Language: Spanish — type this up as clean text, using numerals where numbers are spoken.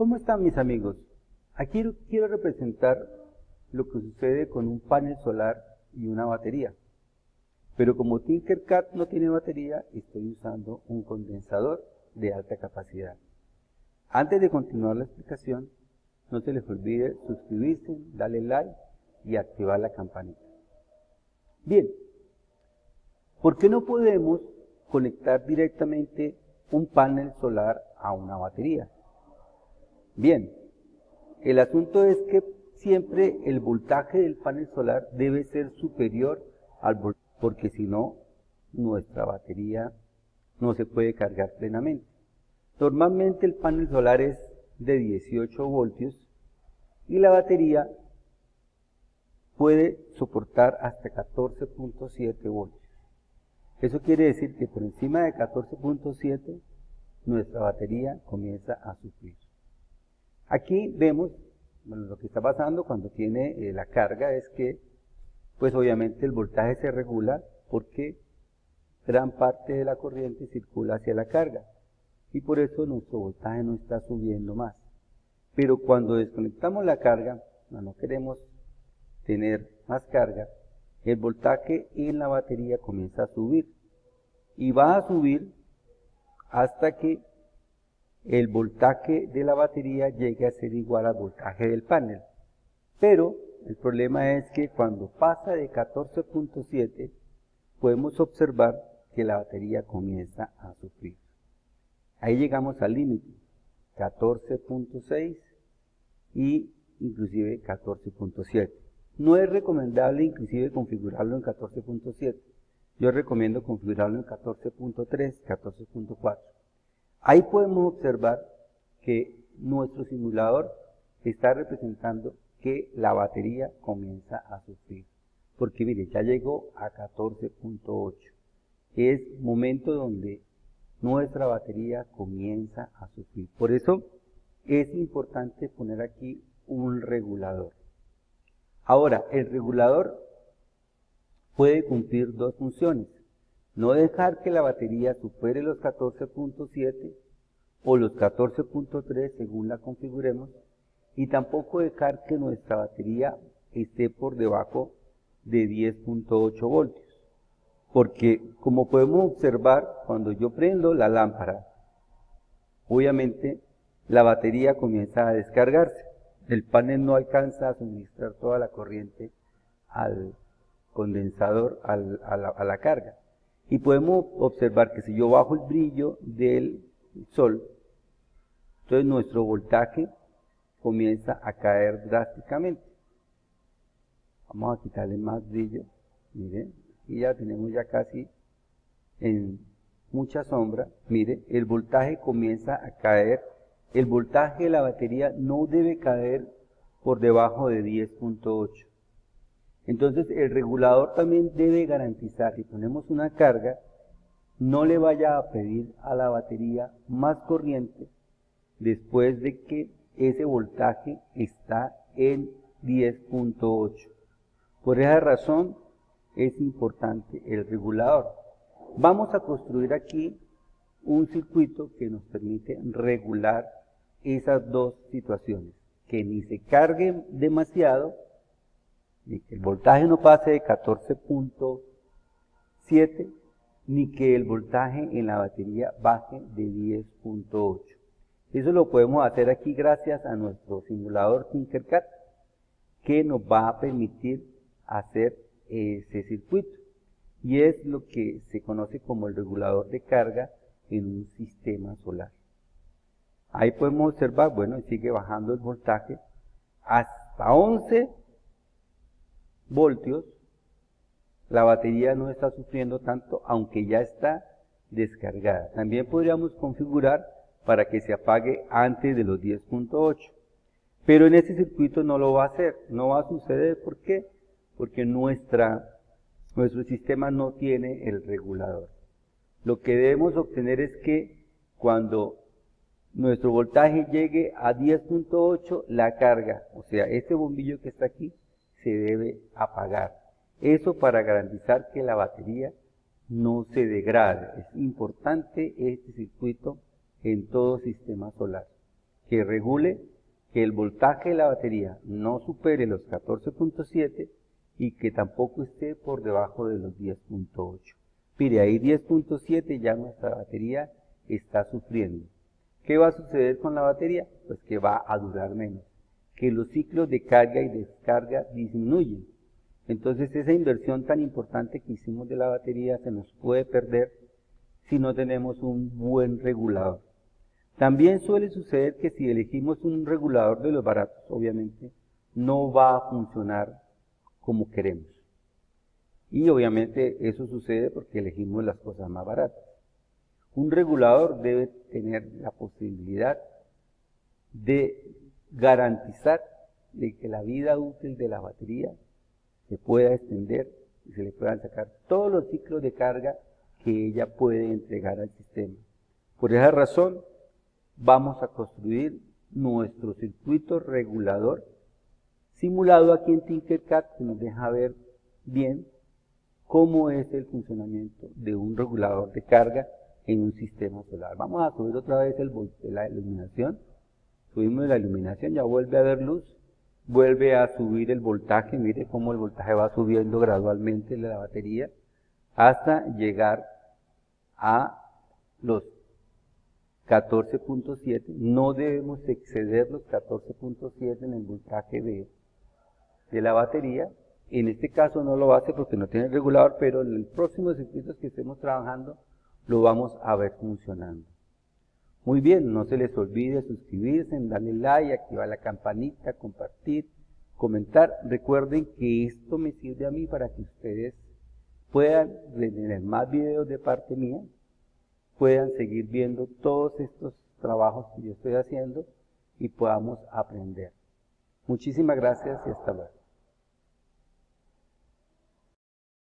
¿Cómo están mis amigos? Aquí quiero representar lo que sucede con un panel solar y una batería. Pero como Tinkercad no tiene batería, estoy usando un condensador de alta capacidad. Antes de continuar la explicación, no se les olvide suscribirse, darle like y activar la campanita. Bien, ¿por qué no podemos conectar directamente un panel solar a una batería? Bien, el asunto es que siempre el voltaje del panel solar debe ser superior al voltaje, porque si no, nuestra batería no se puede cargar plenamente. Normalmente el panel solar es de 18 voltios y la batería puede soportar hasta 14.7 voltios. Eso quiere decir que por encima de 14.7 nuestra batería comienza a sufrir. Aquí vemos, bueno, lo que está pasando cuando tiene la carga es que, pues obviamente el voltaje se regula porque gran parte de la corriente circula hacia la carga y por eso nuestro voltaje no está subiendo más. Pero cuando desconectamos la carga, no queremos tener más carga, el voltaje en la batería comienza a subir y va a subir hasta que el voltaje de la batería llegue a ser igual al voltaje del panel. Pero el problema es que cuando pasa de 14.7 podemos observar que la batería comienza a sufrir. Ahí llegamos al límite, 14.6 y inclusive 14.7. No es recomendable inclusive configurarlo en 14.7. Yo recomiendo configurarlo en 14.3, 14.4. Ahí podemos observar que nuestro simulador está representando que la batería comienza a sufrir. Porque mire, ya llegó a 14.8. Es momento donde nuestra batería comienza a sufrir. Por eso es importante poner aquí un regulador. Ahora, el regulador puede cumplir dos funciones. No dejar que la batería supere los 14.7 o los 14.3 según la configuremos y tampoco dejar que nuestra batería esté por debajo de 10.8 voltios. Porque como podemos observar, cuando yo prendo la lámpara, obviamente la batería comienza a descargarse. El panel no alcanza a suministrar toda la corriente al condensador, a la carga. Y podemos observar que si yo bajo el brillo del sol, entonces nuestro voltaje comienza a caer drásticamente. Vamos a quitarle más brillo. Miren, aquí ya tenemos ya casi en mucha sombra. Mire, el voltaje comienza a caer. El voltaje de la batería no debe caer por debajo de 10.8. Entonces el regulador también debe garantizar, si ponemos una carga, no le vaya a pedir a la batería más corriente después de que ese voltaje está en 10.8. Por esa razón es importante el regulador. Vamos a construir aquí un circuito que nos permite regular esas dos situaciones, que ni se cargue demasiado, ni que el voltaje no pase de 14.7, ni que el voltaje en la batería baje de 10.8. Eso lo podemos hacer aquí gracias a nuestro simulador Tinkercad, que nos va a permitir hacer ese circuito. Y es lo que se conoce como el regulador de carga en un sistema solar. Ahí podemos observar, bueno, sigue bajando el voltaje hasta 11 voltios, la batería no está sufriendo tanto, aunque ya está descargada. También podríamos configurar para que se apague antes de los 10.8, pero en este circuito no lo va a hacer, no va a suceder. ¿Por qué? Porque nuestro sistema no tiene el regulador. Lo que debemos obtener es que cuando nuestro voltaje llegue a 10.8, la carga, o sea, este bombillo que está aquí, se debe apagar. Eso para garantizar que la batería no se degrade. Es importante este circuito en todo sistema solar. que regule que el voltaje de la batería no supere los 14.7 y que tampoco esté por debajo de los 10.8. Mire, ahí 10.7 ya nuestra batería está sufriendo. ¿Qué va a suceder con la batería? Pues que va a durar menos, que los ciclos de carga y descarga disminuyen. Entonces esa inversión tan importante que hicimos de la batería se nos puede perder si no tenemos un buen regulador. También suele suceder que si elegimos un regulador de los baratos, obviamente, no va a funcionar como queremos. Y obviamente eso sucede porque elegimos las cosas más baratas. Un regulador debe tener la posibilidad de garantizar de que la vida útil de la batería se pueda extender y se le puedan sacar todos los ciclos de carga que ella puede entregar al sistema. Por esa razón, vamos a construir nuestro circuito regulador simulado aquí en Tinkercad, que nos deja ver bien cómo es el funcionamiento de un regulador de carga en un sistema solar. Vamos a subir otra vez la iluminación. Subimos la iluminación, ya vuelve a haber luz, vuelve a subir el voltaje. Mire cómo el voltaje va subiendo gradualmente de la batería hasta llegar a los 14.7. No debemos exceder los 14.7 en el voltaje de la batería. En este caso no lo hace porque no tiene regulador, pero en el próximo circuito que estemos trabajando lo vamos a ver funcionando. Muy bien, no se les olvide suscribirse, darle like, activar la campanita, compartir, comentar. Recuerden que esto me sirve a mí para que ustedes puedan tener más videos de parte mía, puedan seguir viendo todos estos trabajos que yo estoy haciendo y podamos aprender. Muchísimas gracias y hasta luego.